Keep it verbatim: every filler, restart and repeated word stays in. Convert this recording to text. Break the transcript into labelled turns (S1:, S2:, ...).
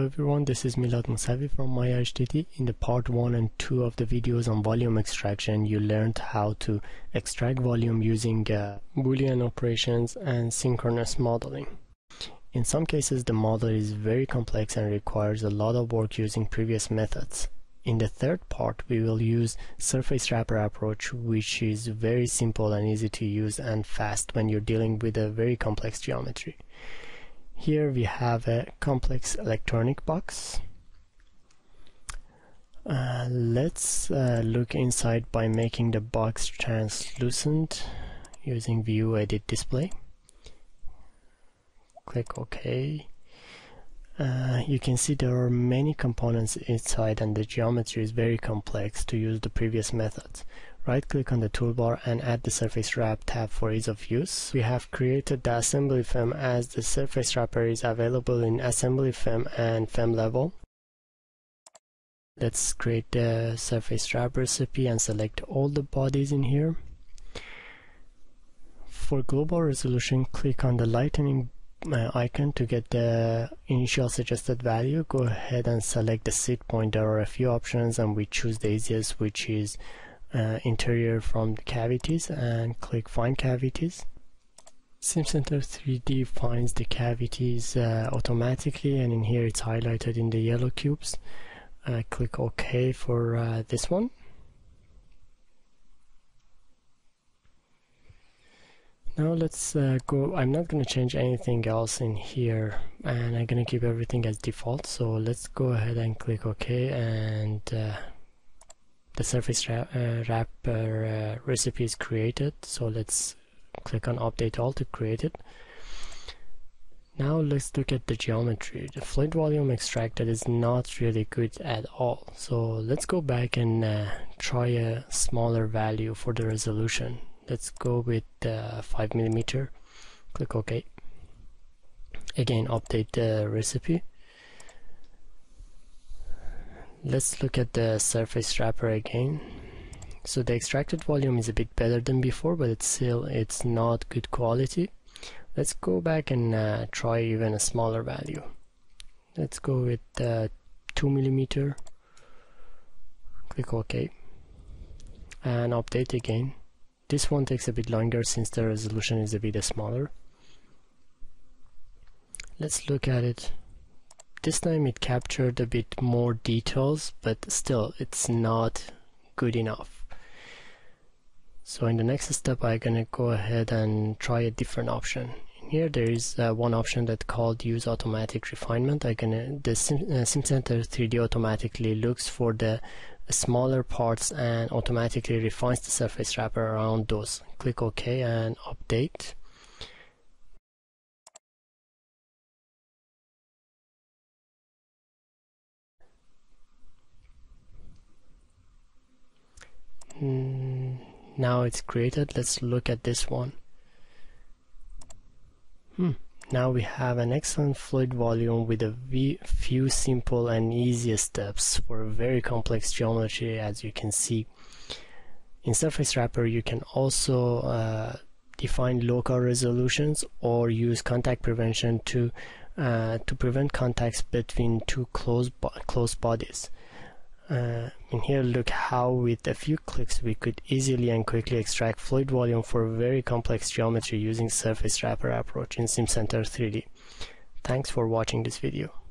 S1: everyone, this is Milad Musavi from My H D T. In the part one and two of the videos on volume extraction, you learned how to extract volume using uh, Boolean operations and synchronous modeling. In some cases, the model is very complex and requires a lot of work using previous methods. In the third part, we will use surface wrapper approach, which is very simple and easy to use and fast when you're dealing with a very complex geometry. Here we have a complex electronic box. Uh, let's uh, look inside by making the box translucent using View Edit Display. Click OK. Uh, you can see there are many components inside and the geometry is very complex to use the previous methods. Right click on the toolbar and add the surface wrap tab for ease of use. We have created the assembly F E M as the surface wrapper is available in assembly F E M and F E M level. Let's create the surface wrap recipe and select all the bodies in here. For global resolution, click on the lightening uh, icon to get the initial suggested value. Go ahead and select the seed point. There are a few options and we choose the easiest, which is Uh, interior from the cavities, and click find cavities. Simcenter three D finds the cavities uh, automatically, and in here it's highlighted in the yellow cubes. Uh, click OK for uh, this one. Now let's uh, go. I'm not going to change anything else in here, and I'm going to keep everything as default. So let's go ahead and click OK, and uh, the surface wrap, uh, wrapper uh, recipe is created. So let's click on update all to create it. Now let's look at the geometry. The fluid volume extracted is not really good at all. So let's go back and uh, try a smaller value for the resolution. Let's go with uh, five millimeter. Click OK. Again, update the recipe. Let's look at the surface wrapper again. So the extracted volume is a bit better than before, but it's still it's not good quality. Let's go back and uh, try even a smaller value. Let's go with uh, two millimeter. Click OK and update again. This one takes a bit longer since the resolution is a bit smaller. Let's look at it. This time it captured a bit more details, but still it's not good enough. So in the next step I'm gonna go ahead and try a different option. In here there is uh, one option that's called use automatic refinement. I gonna the Sim, uh, Simcenter three D automatically looks for the smaller parts and automatically refines the surface wrapper around those. Click OK and update. Now it's created. Let's look at this one. Hmm. Now we have an excellent fluid volume with a few simple and easy steps for a very complex geometry, as you can see. In surface wrapper you can also uh, define local resolutions or use contact prevention to uh, to prevent contacts between two close, bo close bodies. Uh, in here, look how with a few clicks we could easily and quickly extract fluid volume for very complex geometry using surface wrapper approach in Simcenter three D. Thanks for watching this video.